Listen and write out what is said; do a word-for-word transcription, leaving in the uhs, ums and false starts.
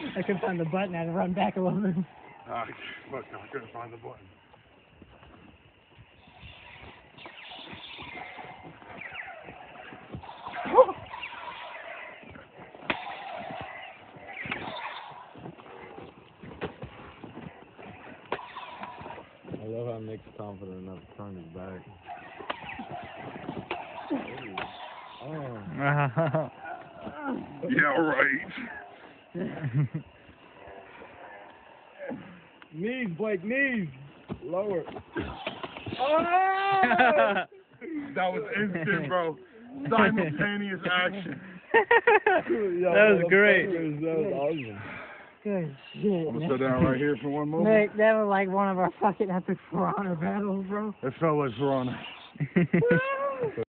I couldn't find the button. I had to run back a little bit. Ah, fuck, I couldn't find the button. I love how Nick's confident enough to turn his back. Oh. Yeah, right. Knees, Blake, knees. Lower. Oh! That was instant, bro. Simultaneous action. Yo, That was great. That was awesome. Good shit. I'm gonna sit down right here for one moment. Nick, that was like one of our fucking epic For Honor battles, bro. It felt like For Honor.